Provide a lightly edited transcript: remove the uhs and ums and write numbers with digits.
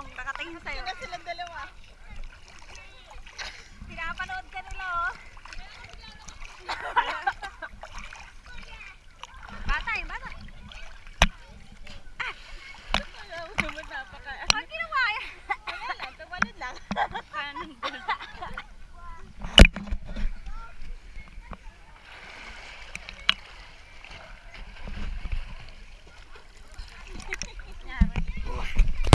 Nakatingin sa'yo. Sino silang dalawa? Pinapanood ka nila oh.